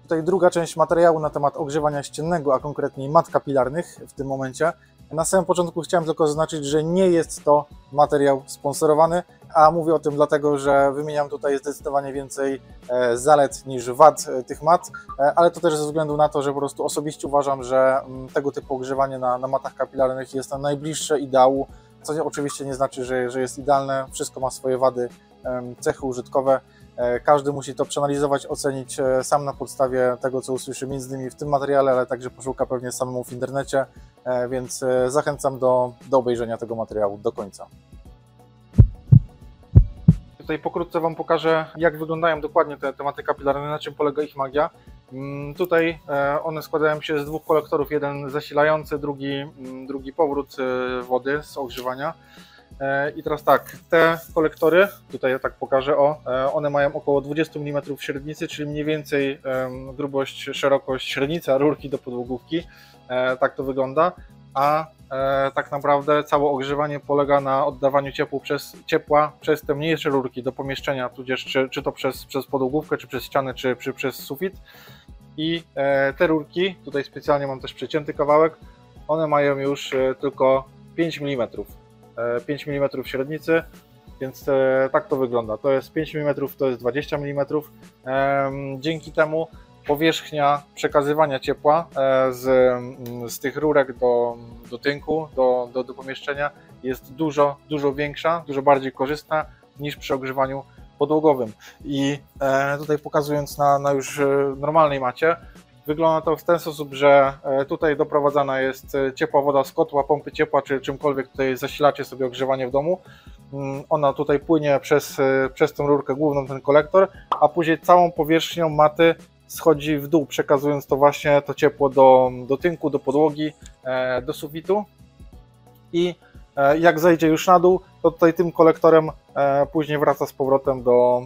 Tutaj druga część materiału na temat ogrzewania ściennego, a konkretniej mat kapilarnych w tym momencie. Na samym początku chciałem tylko zaznaczyć, że nie jest to materiał sponsorowany, a mówię o tym dlatego, że wymieniam tutaj zdecydowanie więcej zalet niż wad tych mat, ale to też ze względu na to, że po prostu osobiście uważam, że tego typu ogrzewanie na matach kapilarnych jest najbliższe ideału, co oczywiście nie znaczy, że jest idealne. Wszystko ma swoje wady, cechy użytkowe. Każdy musi to przeanalizować, ocenić sam na podstawie tego, co usłyszy między innymi w tym materiale, ale także poszuka pewnie samemu w internecie, więc zachęcam do obejrzenia tego materiału do końca. Tutaj pokrótce Wam pokażę, jak wyglądają dokładnie te maty kapilarne, na czym polega ich magia. Tutaj one składają się z dwóch kolektorów, jeden zasilający, drugi powrót wody z ogrzewania. I teraz tak, te kolektory, tutaj ja tak pokażę, one mają około 20 mm średnicy, czyli mniej więcej grubość, szerokość średnica rurki do podłogówki, tak to wygląda, a tak naprawdę całe ogrzewanie polega na oddawaniu ciepła przez te mniejsze rurki do pomieszczenia, tudzież czy to przez podłogówkę, czy przez ścianę, czy przez sufit. I te rurki, tutaj specjalnie mam też przecięty kawałek, one mają już tylko 5 mm. 5 mm średnicy, więc tak to wygląda. To jest 5 mm, to jest 20 mm. Dzięki temu powierzchnia przekazywania ciepła z tych rurek do tynku, do pomieszczenia jest dużo większa, dużo bardziej korzystna niż przy ogrzewaniu podłogowym. I tutaj pokazując na już normalnej macie, wygląda to w ten sposób, że tutaj doprowadzana jest ciepła woda z kotła, pompy ciepła, czy czymkolwiek tutaj zasilacie sobie ogrzewanie w domu. Ona tutaj płynie przez tą rurkę główną, ten kolektor, a później całą powierzchnią maty schodzi w dół, przekazując to właśnie to ciepło do tynku, do podłogi, do sufitu. I jak zejdzie już na dół, to tutaj tym kolektorem później wraca z powrotem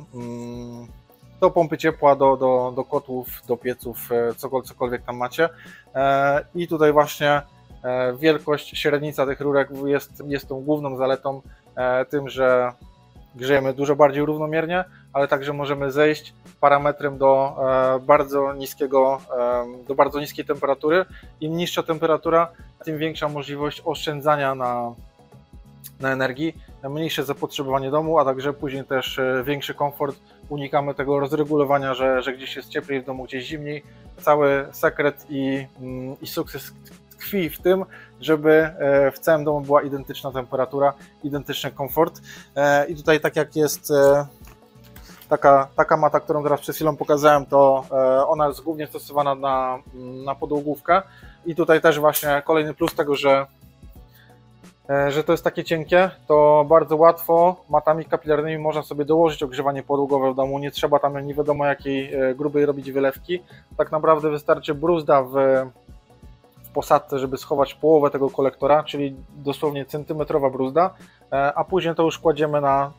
do pompy ciepła, do kotłów, do pieców, cokolwiek tam macie. I tutaj właśnie wielkość, średnica tych rurek jest tą główną zaletą, tym, że grzejemy dużo bardziej równomiernie, ale także możemy zejść parametrem do bardzo niskiej temperatury. Im niższa temperatura, tym większa możliwość oszczędzania na energii, mniejsze zapotrzebowanie domu, a także później też większy komfort. Unikamy tego rozregulowania, że gdzieś jest cieplej w domu, gdzieś zimniej. Cały sekret i sukces tkwi w tym, żeby w całym domu była identyczna temperatura, identyczny komfort. I tutaj tak jak jest taka mata, którą teraz przed chwilą pokazałem, to ona jest głównie stosowana na podłogówkę. I tutaj też właśnie kolejny plus tego, że to jest takie cienkie, to bardzo łatwo matami kapilarnymi można sobie dołożyć ogrzewanie podłogowe w domu, nie trzeba tam nie wiadomo jakiej grubej robić wylewki. Tak naprawdę wystarczy bruzda w posadce, żeby schować połowę tego kolektora, czyli dosłownie centymetrowa bruzda, a później to już kładziemy na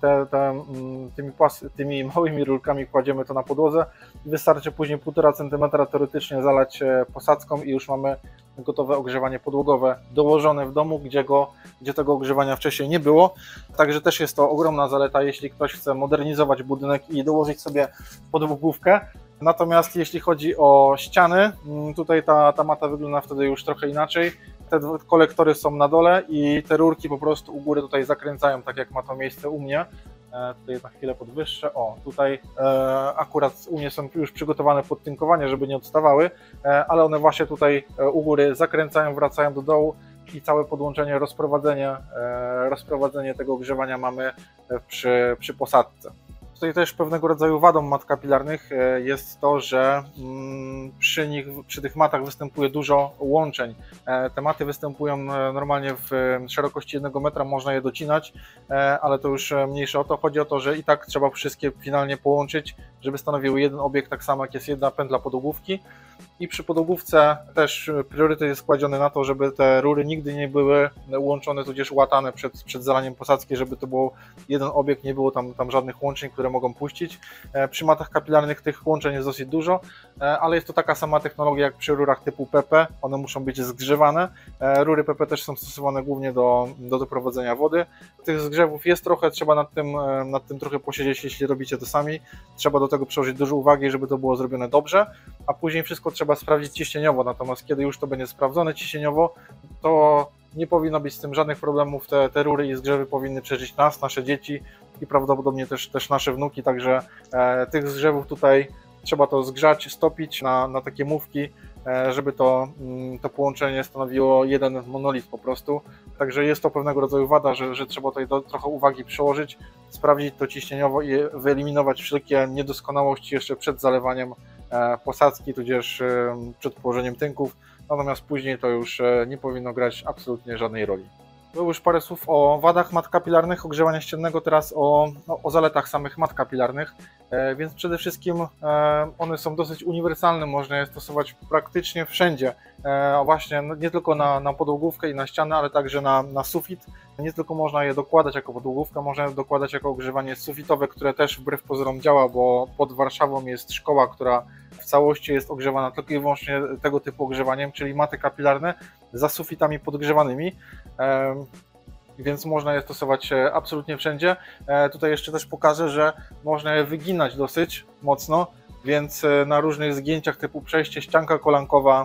tymi małymi rurkami kładziemy to na podłodze. Wystarczy później 1,5 cm teoretycznie zalać posadzką i już mamy gotowe ogrzewanie podłogowe dołożone w domu, gdzie tego ogrzewania wcześniej nie było. Także też jest to ogromna zaleta, jeśli ktoś chce modernizować budynek i dołożyć sobie podłogówkę. Natomiast jeśli chodzi o ściany, tutaj ta mata wygląda wtedy już trochę inaczej. Te kolektory są na dole i te rurki po prostu u góry tutaj zakręcają, tak jak ma to miejsce u mnie. Tutaj na chwilę podwyższę. Tutaj akurat u mnie są już przygotowane pod tynkowanie, żeby nie odstawały, ale one właśnie tutaj u góry zakręcają, wracają do dołu i całe podłączenie, rozprowadzenie tego ogrzewania mamy przy posadce. Tutaj też pewnego rodzaju wadą mat kapilarnych jest to, że przy tych matach występuje dużo łączeń. Te maty występują normalnie w szerokości 1 metra, można je docinać, ale to już mniejsze o to. Chodzi o to, że i tak trzeba wszystkie finalnie połączyć, żeby stanowiły jeden obiekt, tak samo jak jest jedna pętla podłogówki. I przy podłogówce też priorytet jest kładziony na to, żeby te rury nigdy nie były łączone, tudzież łatane przed zalaniem posadzki, żeby to był jeden obiekt, nie było tam żadnych łączeń, które mogą puścić. Przy matach kapilarnych tych łączeń jest dosyć dużo, ale jest to taka sama technologia jak przy rurach typu PP, one muszą być zgrzewane. Rury PP też są stosowane głównie do doprowadzenia wody. Tych zgrzewów jest trochę, trzeba nad tym trochę posiedzieć, jeśli robicie to sami. Trzeba tego przyłożyć dużo uwagi, żeby to było zrobione dobrze, a później wszystko trzeba sprawdzić ciśnieniowo, natomiast kiedy już to będzie sprawdzone ciśnieniowo, to nie powinno być z tym żadnych problemów, te rury i zgrzewy powinny przeżyć nas, nasze dzieci i prawdopodobnie też nasze wnuki, także tych zgrzewów tutaj trzeba to zgrzać, stopić na takie mówki, żeby to połączenie stanowiło jeden monolit po prostu. Także jest to pewnego rodzaju wada, że trzeba tutaj trochę uwagi przyłożyć, sprawdzić to ciśnieniowo i wyeliminować wszelkie niedoskonałości jeszcze przed zalewaniem posadzki, tudzież przed położeniem tynków, natomiast później to już nie powinno grać absolutnie żadnej roli. Było już parę słów o wadach mat kapilarnych, ogrzewania ściennego, teraz o zaletach samych mat kapilarnych, więc przede wszystkim one są dosyć uniwersalne, można je stosować praktycznie wszędzie, właśnie nie tylko na podłogówkę i na ścianę, ale także na sufit. Nie tylko można je dokładać jako podłogówkę, można je dokładać jako ogrzewanie sufitowe, które też wbrew pozorom działa, bo pod Warszawą jest szkoła, która w całości jest ogrzewana tylko i wyłącznie tego typu ogrzewaniem, czyli maty kapilarne za sufitami podgrzewanymi, więc można je stosować absolutnie wszędzie. Tutaj jeszcze też pokażę, że można je wyginać dosyć mocno, więc na różnych zgięciach typu przejście ścianka kolankowa,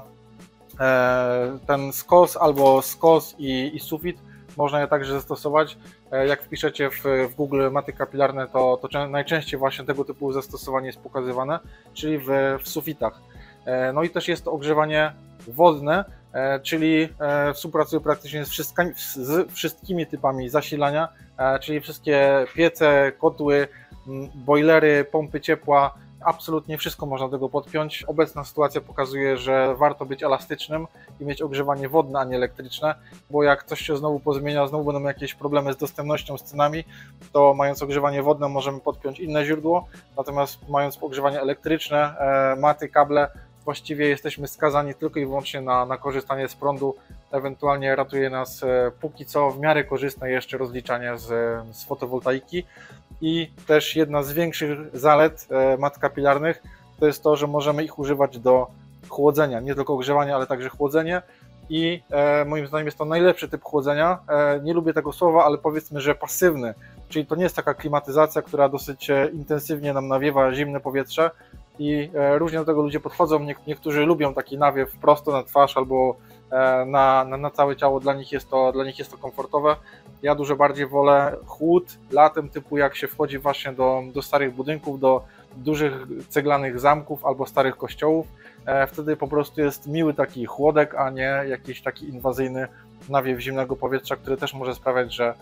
ten skos albo skos i sufit można je także zastosować. Jak wpiszecie w Google maty kapilarne, to najczęściej właśnie tego typu zastosowanie jest pokazywane, czyli w sufitach. No i też jest to ogrzewanie wodne, czyli współpracuje praktycznie z wszystkimi typami zasilania, czyli wszystkie piece, kotły, bojlery, pompy ciepła, absolutnie wszystko można do tego podpiąć. Obecna sytuacja pokazuje, że warto być elastycznym i mieć ogrzewanie wodne, a nie elektryczne, bo jak coś się znowu pozmienia, znowu będą jakieś problemy z dostępnością, z cenami, to mając ogrzewanie wodne możemy podpiąć inne źródło, natomiast mając ogrzewanie elektryczne, maty, kable, właściwie jesteśmy skazani tylko i wyłącznie na korzystanie z prądu, ewentualnie ratuje nas póki co w miarę korzystne jeszcze rozliczanie z fotowoltaiki. I też jedna z większych zalet mat kapilarnych to jest to, że możemy ich używać do chłodzenia, nie tylko ogrzewania, ale także chłodzenie i moim zdaniem jest to najlepszy typ chłodzenia. Nie lubię tego słowa, ale powiedzmy, że pasywny, czyli to nie jest taka klimatyzacja, która dosyć intensywnie nam nawiewa zimne powietrze i różnie do tego ludzie podchodzą. Niektórzy lubią taki nawiew prosto na twarz albo na całe ciało, dla nich jest to komfortowe. Ja dużo bardziej wolę chłód latem, typu jak się wchodzi właśnie do starych budynków, do dużych ceglanych zamków albo starych kościołów. Wtedy po prostu jest miły taki chłodek, a nie jakiś taki inwazyjny nawiew zimnego powietrza, który też może sprawiać, że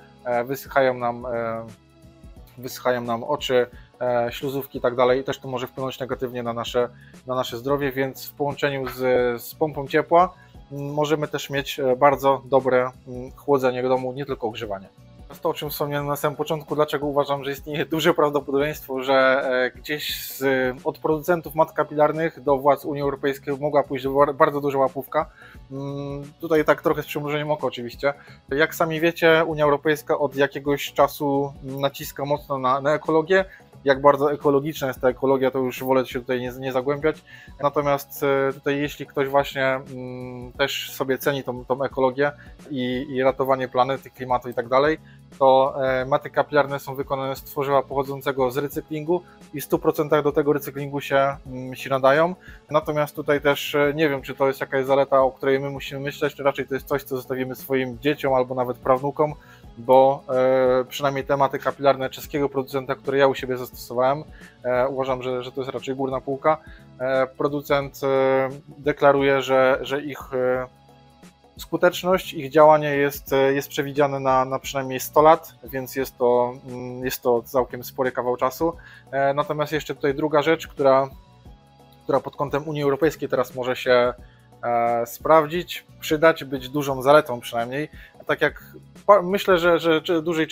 wysychają nam oczy, śluzówki i tak dalej, i też to może wpłynąć negatywnie na nasze zdrowie, więc w połączeniu z pompą ciepła możemy też mieć bardzo dobre chłodzenie domu, nie tylko ogrzewanie. To, o czym wspomniałem na samym początku, dlaczego uważam, że istnieje duże prawdopodobieństwo, że gdzieś od producentów mat kapilarnych do władz Unii Europejskiej mogła pójść bardzo duża łapówka. Tutaj tak trochę z przymrużeniem oka oczywiście. Jak sami wiecie, Unia Europejska od jakiegoś czasu naciska mocno na ekologię. Jak bardzo ekologiczna jest ta ekologia, to już wolę się tutaj nie zagłębiać. Natomiast tutaj jeśli ktoś właśnie też sobie ceni tą ekologię i ratowanie planety, klimatu i tak dalej, to maty kapilarne są wykonane z tworzywa pochodzącego z recyklingu i w 100% do tego recyklingu się nadają. Natomiast tutaj też nie wiem, czy to jest jakaś zaleta, o której my musimy myśleć, czy raczej to jest coś, co zostawimy swoim dzieciom albo nawet prawnukom, bo przynajmniej te maty kapilarne czeskiego producenta, które ja u siebie zastosowałem, uważam, że to jest raczej górna półka. Producent deklaruje, że ich skuteczność, ich działanie jest przewidziane na przynajmniej 100 lat, więc jest to całkiem spory kawał czasu. Natomiast jeszcze tutaj druga rzecz, która pod kątem Unii Europejskiej teraz może się sprawdzić, przydać, być dużą zaletą przynajmniej. Tak jak myślę, że dużej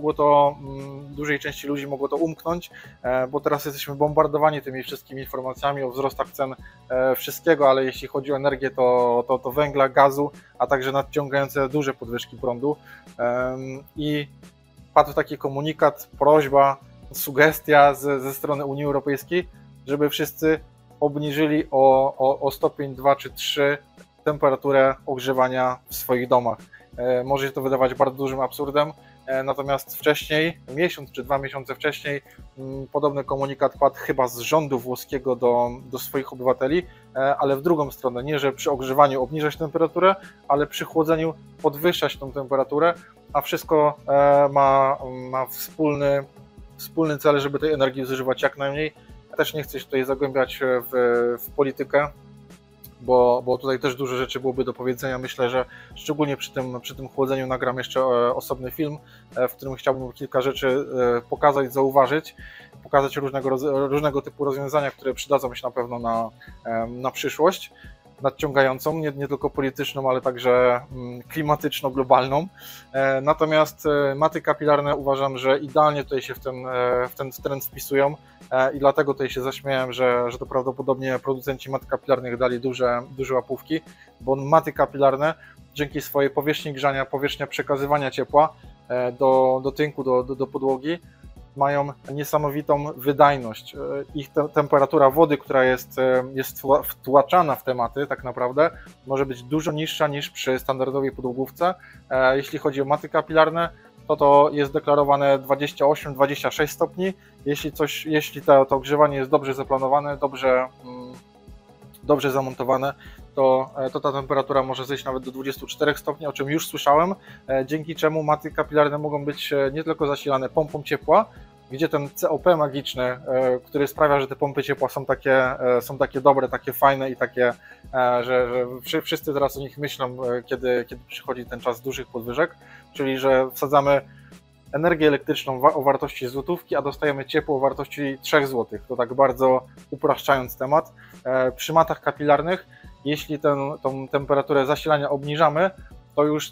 części ludzi mogło to umknąć, bo teraz jesteśmy bombardowani tymi wszystkimi informacjami o wzrostach cen wszystkiego, ale jeśli chodzi o energię, to węgla, gazu, a także nadciągające duże podwyżki prądu. I padł taki komunikat, prośba, sugestia ze strony Unii Europejskiej, żeby wszyscy obniżyli o stopień 2 czy 3 temperaturę ogrzewania w swoich domach. Może się to wydawać bardzo dużym absurdem, natomiast wcześniej, miesiąc czy 2 miesiące wcześniej, Podobny komunikat padł chyba z rządu włoskiego do swoich obywateli, ale w drugą stronę, nie że przy ogrzewaniu obniżać temperaturę, ale przy chłodzeniu podwyższać tą temperaturę, a wszystko ma wspólny cel, żeby tej energii zużywać jak najmniej. Ja też nie chcę się tutaj zagłębiać w politykę, bo tutaj też dużo rzeczy byłoby do powiedzenia. Myślę, że szczególnie przy tym chłodzeniu nagram jeszcze osobny film, w którym chciałbym kilka rzeczy pokazać, zauważyć, pokazać różnego typu rozwiązania, które przydadzą się na pewno na przyszłość nadciągającą, nie tylko polityczną, ale także klimatyczno-globalną. Natomiast maty kapilarne uważam, że idealnie tutaj się w ten trend wpisują i dlatego tutaj się zaśmiałem, że to prawdopodobnie producenci mat kapilarnych dali duże łapówki, bo maty kapilarne dzięki swojej powierzchni grzania, powierzchnia przekazywania ciepła do tynku, do podłogi, mają niesamowitą wydajność. Ich temperatura wody, która jest wtłaczana w te maty, tak naprawdę może być dużo niższa niż przy standardowej podłogówce. Jeśli chodzi o maty kapilarne, to jest deklarowane 28-26 stopni. Jeśli to ogrzewanie jest dobrze zaplanowane, dobrze zamontowane, to ta temperatura może zejść nawet do 24 stopni, o czym już słyszałem, dzięki czemu maty kapilarne mogą być nie tylko zasilane pompą ciepła, gdzie ten COP magiczny, który sprawia, że te pompy ciepła są takie dobre, takie fajne i takie, że wszyscy teraz o nich myślą, kiedy przychodzi ten czas dużych podwyżek, czyli że wsadzamy energię elektryczną o wartości złotówki, a dostajemy ciepło o wartości 3 zł. To tak bardzo upraszczając temat. Przy matach kapilarnych, jeśli tą temperaturę zasilania obniżamy, to już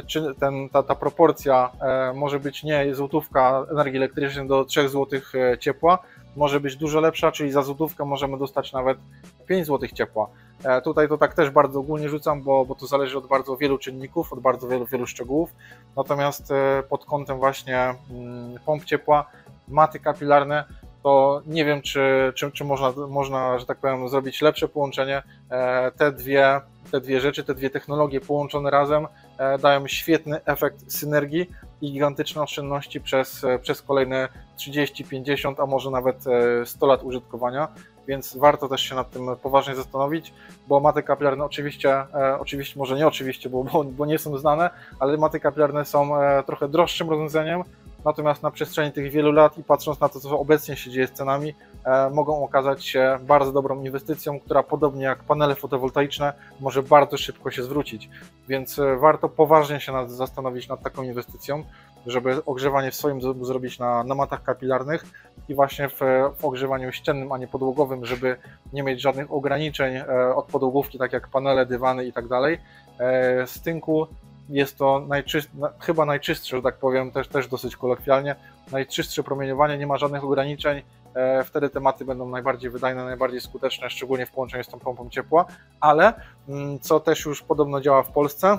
ta proporcja może być nie złotówka energii elektrycznej do 3 zł ciepła, może być dużo lepsza, czyli za złotówkę możemy dostać nawet 5 zł ciepła. Tutaj to tak też bardzo ogólnie rzucam, bo to zależy od bardzo wielu czynników, od bardzo wielu szczegółów. Natomiast pod kątem właśnie pomp ciepła, maty kapilarne, to nie wiem, czy można, że tak powiem, zrobić lepsze połączenie. Te dwie rzeczy, te dwie technologie połączone razem dają świetny efekt synergii i gigantyczne oszczędności przez kolejne 30, 50, a może nawet 100 lat użytkowania, więc warto też się nad tym poważnie zastanowić, bo maty kapilarne oczywiście może nie oczywiście, bo nie są znane, ale maty kapilarne są trochę droższym rozwiązaniem, natomiast na przestrzeni tych wielu lat i patrząc na to, co obecnie się dzieje z cenami, mogą okazać się bardzo dobrą inwestycją, która podobnie jak panele fotowoltaiczne może bardzo szybko się zwrócić, więc warto poważnie się zastanowić nad taką inwestycją, żeby ogrzewanie w swoim domu zrobić na matach kapilarnych i właśnie w ogrzewaniu ściennym, a nie podłogowym, żeby nie mieć żadnych ograniczeń od podłogówki, tak jak panele, dywany i tak dalej. Z tynku jest to chyba najczystsze, że tak powiem, też dosyć kolokwialnie, najczystsze promieniowanie, nie ma żadnych ograniczeń, wtedy te maty będą najbardziej wydajne, najbardziej skuteczne, szczególnie w połączeniu z tą pompą ciepła, ale co też już podobno działa w Polsce,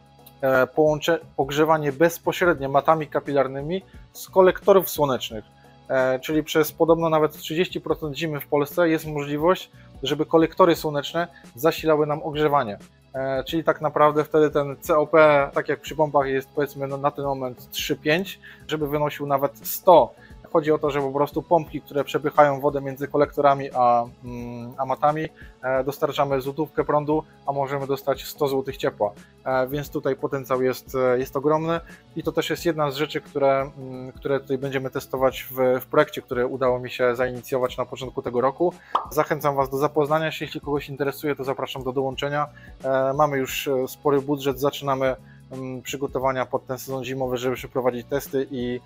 ogrzewanie bezpośrednie matami kapilarnymi z kolektorów słonecznych, czyli przez podobno nawet 30% zimy w Polsce jest możliwość, żeby kolektory słoneczne zasilały nam ogrzewanie. Czyli tak naprawdę wtedy ten COP, tak jak przy pompach jest powiedzmy na ten moment 3,5, żeby wynosił nawet 100. Chodzi o to, że po prostu pompki, które przepychają wodę między kolektorami a matami, dostarczamy złotówkę prądu, a możemy dostać 100 zł ciepła. Więc tutaj potencjał jest ogromny i to też jest jedna z rzeczy, które tutaj będziemy testować w projekcie, który udało mi się zainicjować na początku tego roku. Zachęcam Was do zapoznania się, jeśli kogoś interesuje, to zapraszam do dołączenia. Mamy już spory budżet, zaczynamy przygotowania pod ten sezon zimowy, żeby przeprowadzić testy i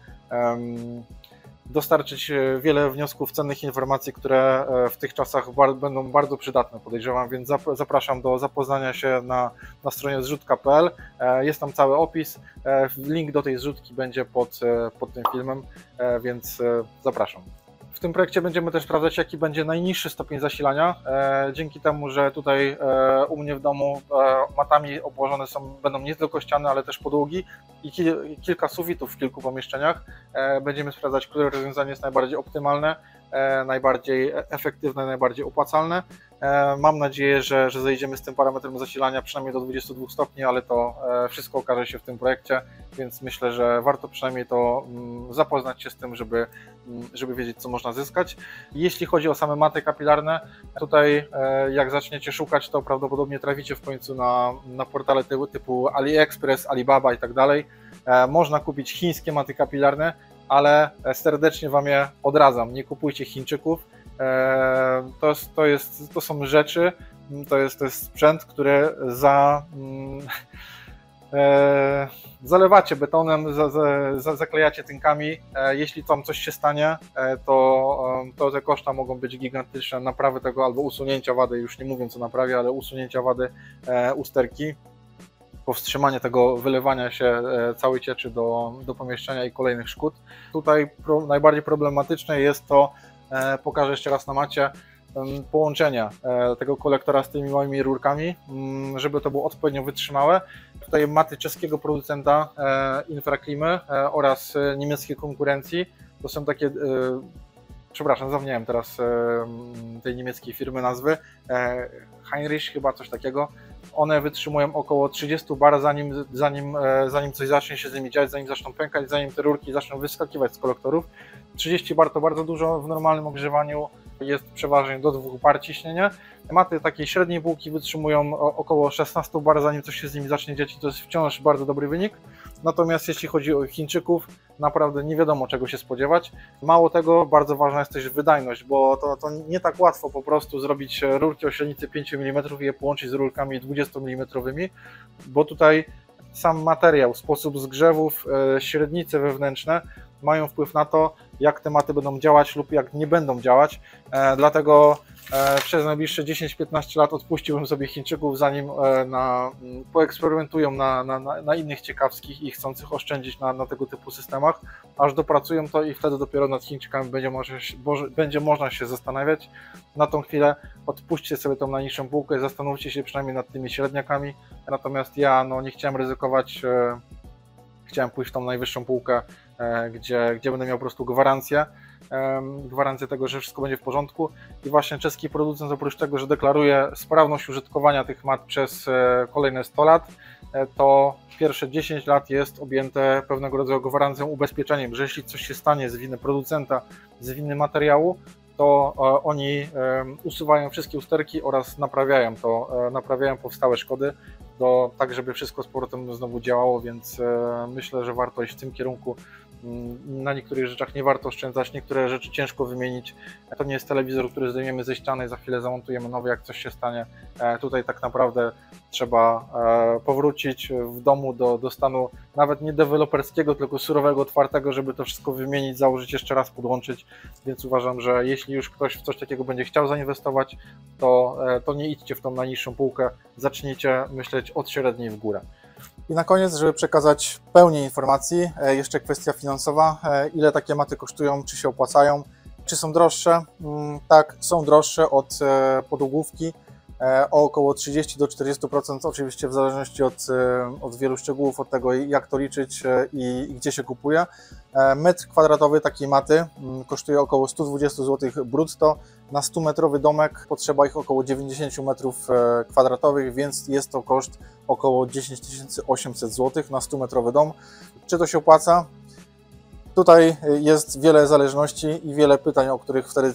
dostarczyć wiele wniosków, cennych informacji, które w tych czasach będą bardzo przydatne, podejrzewam, więc zapraszam do zapoznania się na stronie zrzutka.pl. Jest tam cały opis, link do tej zrzutki będzie pod tym filmem, więc zapraszam. W tym projekcie będziemy też sprawdzać, jaki będzie najniższy stopień zasilania, dzięki temu, że tutaj u mnie w domu matami obłożone będą nie tylko ściany, ale też podłogi i kilka sufitów w kilku pomieszczeniach. Będziemy sprawdzać, które rozwiązanie jest najbardziej optymalne, najbardziej efektywne, najbardziej opłacalne. Mam nadzieję, że zejdziemy z tym parametrem zasilania przynajmniej do 22 stopni, ale to wszystko okaże się w tym projekcie, więc myślę, że warto przynajmniej to zapoznać się z tym, żeby żeby wiedzieć, co można zyskać. Jeśli chodzi o same maty kapilarne, tutaj jak zaczniecie szukać, to prawdopodobnie traficie w końcu na portale typu AliExpress, Alibaba i tak dalej. Można kupić chińskie maty kapilarne, ale serdecznie Wam je odradzam. Nie kupujcie Chińczyków. To są rzeczy, to jest sprzęt, który zalewacie betonem, zaklejacie tynkami. Jeśli tam coś się stanie, to te koszta mogą być gigantyczne naprawy tego albo usunięcia wady, już nie mówiąc o naprawie, ale usunięcia wady usterki, powstrzymanie tego wylewania się całej cieczy do pomieszczenia i kolejnych szkód. Tutaj najbardziej problematyczne jest to, pokażę jeszcze raz na macie, połączenia tego kolektora z tymi małymi rurkami, żeby to było odpowiednio wytrzymałe. Tutaj maty czeskiego producenta Infraklimy oraz niemieckiej konkurencji. To są takie, przepraszam, zapomniałem teraz tej niemieckiej firmy nazwy, Heinrich chyba, coś takiego. One wytrzymują około 30 bar, zanim coś zacznie się z nimi dziać, zanim zaczną pękać, zanim te rurki zaczną wyskakiwać z kolektorów. 30 bar to bardzo dużo w normalnym ogrzewaniu. Jest przeważnie do 2 bar ciśnienia. Maty takiej średniej półki wytrzymują około 16 bar, zanim coś się z nimi zacznie dziać i to jest wciąż bardzo dobry wynik. Natomiast jeśli chodzi o Chińczyków, naprawdę nie wiadomo czego się spodziewać. Mało tego, bardzo ważna jest też wydajność, bo to nie tak łatwo po prostu zrobić rurki o średnicy 5 mm i je połączyć z rurkami 20 mm, bo tutaj sam materiał, sposób zgrzewów, średnice wewnętrzne mają wpływ na to, jak te maty będą działać lub jak nie będą działać. Dlatego przez najbliższe 10-15 lat odpuściłbym sobie Chińczyków, zanim poeksperymentują na innych ciekawskich i chcących oszczędzić na tego typu systemach, aż dopracują to i wtedy dopiero nad Chińczykami będzie można się zastanawiać. Na tą chwilę odpuśćcie sobie tą najniższą półkę, zastanówcie się przynajmniej nad tymi średniakami. Natomiast ja nie chciałem ryzykować, chciałem pójść w tą najwyższą półkę, gdzie będę miał po prostu gwarancję tego, że wszystko będzie w porządku. I właśnie czeski producent, oprócz tego, że deklaruje sprawność użytkowania tych mat przez kolejne 100 lat, to pierwsze 10 lat jest objęte pewnego rodzaju gwarancją, ubezpieczeniem, że jeśli coś się stanie z winy producenta, z winy materiału, to oni usuwają wszystkie usterki oraz naprawiają powstałe szkody, tak żeby wszystko z powrotem znowu działało, więc myślę, że warto iść w tym kierunku. Na niektórych rzeczach nie warto oszczędzać, niektóre rzeczy ciężko wymienić. To nie jest telewizor, który zdejmiemy ze ściany i za chwilę zamontujemy nowy, jak coś się stanie. Tutaj tak naprawdę trzeba powrócić w domu do stanu nawet nie deweloperskiego, tylko surowego, otwartego, żeby to wszystko wymienić, założyć jeszcze raz, podłączyć. Więc uważam, że jeśli już ktoś w coś takiego będzie chciał zainwestować, to nie idźcie w tą najniższą półkę, zacznijcie myśleć od średniej w górę. I na koniec, żeby przekazać pełnię informacji, jeszcze kwestia finansowa. Ile takie maty kosztują, czy się opłacają, czy są droższe? Tak, są droższe od podłogówki o około 30 do 40%, oczywiście w zależności od wielu szczegółów, od tego jak to liczyć i gdzie się kupuje. Metr kwadratowy takiej maty kosztuje około 120 zł brutto. Na 100-metrowy domek potrzeba ich około 90 m2, więc jest to koszt około 10 800 zł na 100-metrowy dom. Czy to się opłaca? Tutaj jest wiele zależności i wiele pytań, o których wtedy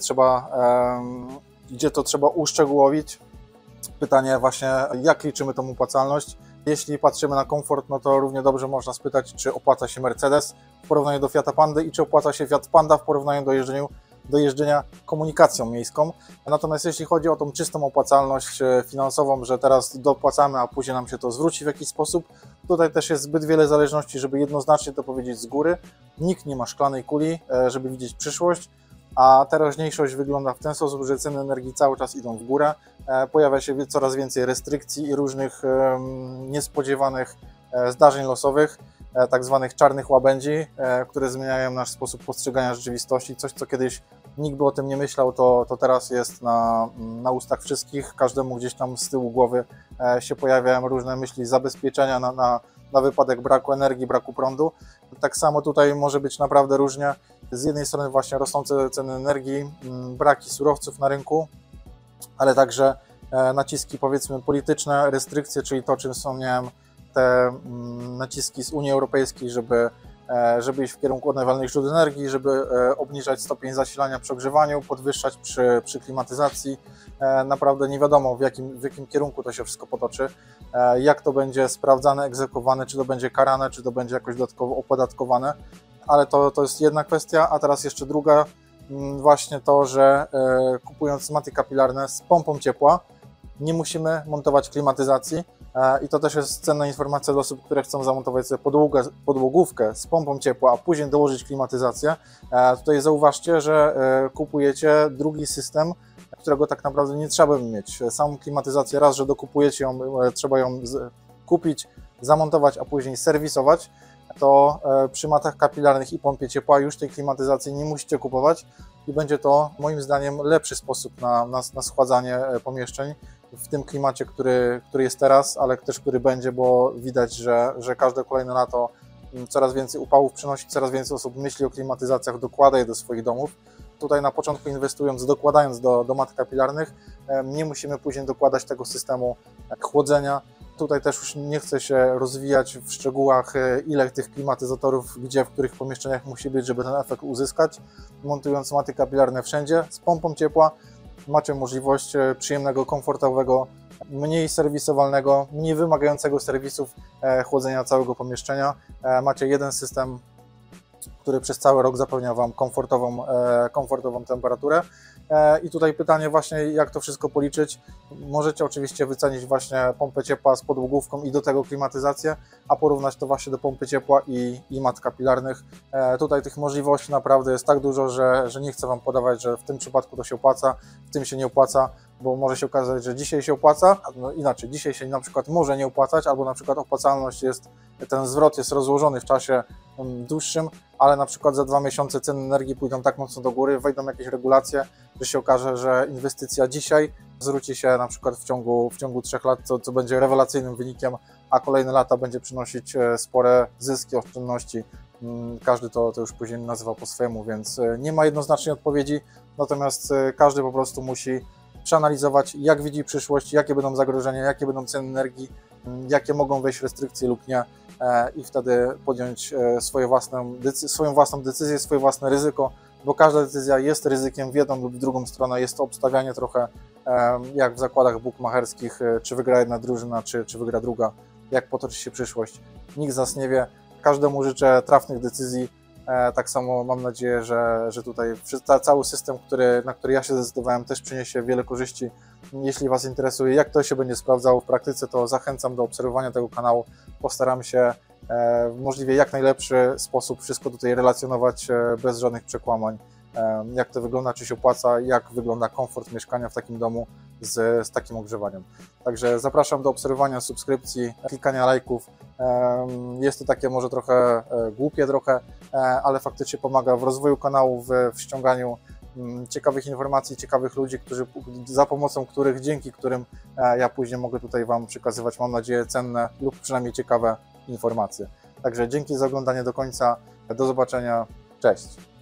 gdzie to trzeba uszczegółowić. Pytanie właśnie, jak liczymy tą opłacalność. Jeśli patrzymy na komfort, no to równie dobrze można spytać, czy opłaca się Mercedes w porównaniu do Fiata Pandy i czy opłaca się Fiat Panda w porównaniu do jeżdżenia komunikacją miejską. Natomiast jeśli chodzi o tą czystą opłacalność finansową, że teraz dopłacamy, a później nam się to zwróci w jakiś sposób, tutaj też jest zbyt wiele zależności, żeby jednoznacznie to powiedzieć z góry. Nikt nie ma szklanej kuli, żeby widzieć przyszłość, a teraźniejszość wygląda w ten sposób, że ceny energii cały czas idą w górę, pojawia się coraz więcej restrykcji i różnych niespodziewanych zdarzeń losowych, tak zwanych czarnych łabędzi, które zmieniają nasz sposób postrzegania rzeczywistości. Coś, co kiedyś nikt by o tym nie myślał, to teraz jest na ustach wszystkich. Każdemu gdzieś tam z tyłu głowy się pojawiają różne myśli zabezpieczenia na wypadek braku energii, braku prądu. Tak samo tutaj może być naprawdę różnie. Z jednej strony właśnie rosnące ceny energii, braki surowców na rynku, ale także naciski powiedzmy polityczne, restrykcje, czyli to, czym wspomniałem, te naciski z Unii Europejskiej, żeby żeby iść w kierunku odnawialnych źródeł energii, żeby obniżać stopień zasilania przy ogrzewaniu, podwyższać przy klimatyzacji. Naprawdę nie wiadomo, w jakim kierunku to się wszystko potoczy, jak to będzie sprawdzane, egzekwowane, czy to będzie karane, czy to będzie jakoś dodatkowo opodatkowane, ale to jest jedna kwestia, a teraz jeszcze druga, właśnie to, że kupując maty kapilarne z pompą ciepła, nie musimy montować klimatyzacji i to też jest cenna informacja dla osób, które chcą zamontować sobie podłogówkę z pompą ciepła, a później dołożyć klimatyzację. Tutaj zauważcie, że kupujecie drugi system, którego tak naprawdę nie trzeba by mieć. Samą klimatyzację raz, że dokupujecie ją, trzeba ją kupić, zamontować, a później serwisować, to przy matach kapilarnych i pompie ciepła już tej klimatyzacji nie musicie kupować i będzie to moim zdaniem lepszy sposób na schładzanie pomieszczeń w tym klimacie, który jest teraz, ale też który będzie, bo widać, że każde kolejne lato coraz więcej upałów przynosi, coraz więcej osób myśli o klimatyzacjach, dokłada je do swoich domów. Tutaj na początku inwestując, dokładając do mat kapilarnych, nie musimy później dokładać tego systemu chłodzenia. Tutaj też już nie chcę się rozwijać w szczegółach, ile tych klimatyzatorów, gdzie, w których pomieszczeniach musi być, żeby ten efekt uzyskać. Montując maty kapilarne wszędzie z pompą ciepła, macie możliwość przyjemnego, komfortowego, mniej serwisowalnego, mniej wymagającego serwisów chłodzenia całego pomieszczenia. Macie jeden system, który przez cały rok zapewnia Wam komfortową temperaturę. I tutaj pytanie właśnie, jak to wszystko policzyć. Możecie oczywiście wycenić właśnie pompę ciepła z podłogówką i do tego klimatyzację, a porównać to właśnie do pompy ciepła i mat kapilarnych. Tutaj tych możliwości naprawdę jest tak dużo, że nie chcę Wam podawać, że w tym przypadku to się opłaca, w tym się nie opłaca, bo może się okazać, że dzisiaj się opłaca, no inaczej, dzisiaj się na przykład może nie opłacać, albo na przykład opłacalność jest, ten zwrot jest rozłożony w czasie dłuższym, ale na przykład za 2 miesiące ceny energii pójdą tak mocno do góry, wejdą jakieś regulacje, że się okaże, że inwestycja dzisiaj zwróci się na przykład w ciągu 3 lat, co będzie rewelacyjnym wynikiem, a kolejne lata będzie przynosić spore zyski, oszczędności. Każdy to już później nazywa po swojemu, więc nie ma jednoznacznej odpowiedzi, natomiast każdy po prostu musi przeanalizować, jak widzi przyszłość, jakie będą zagrożenia, jakie będą ceny energii, jakie mogą wejść restrykcje lub nie i wtedy podjąć swoją własną decyzję, swoje własne ryzyko, bo każda decyzja jest ryzykiem w jedną lub w drugą stronę. Jest to obstawianie trochę jak w zakładach bukmacherskich, czy wygra jedna drużyna, czy wygra druga, jak potoczy się przyszłość. Nikt z nas nie wie. Każdemu życzę trafnych decyzji. Tak samo mam nadzieję, że tutaj cały system, na który ja się zdecydowałem, też przyniesie wiele korzyści. Jeśli Was interesuje, jak to się będzie sprawdzało w praktyce, to zachęcam do obserwowania tego kanału. Postaram się w możliwie jak najlepszy sposób wszystko tutaj relacjonować bez żadnych przekłamań. Jak to wygląda, czy się opłaca, jak wygląda komfort mieszkania w takim domu z takim ogrzewaniem. Także zapraszam do obserwowania, subskrypcji, klikania lajków. Jest to takie może trochę głupie ale faktycznie pomaga w rozwoju kanału, w ściąganiu ciekawych informacji, ciekawych ludzi, dzięki którym ja później mogę tutaj Wam przekazywać, mam nadzieję, cenne lub przynajmniej ciekawe informacje. Także dzięki za oglądanie do końca, do zobaczenia, cześć!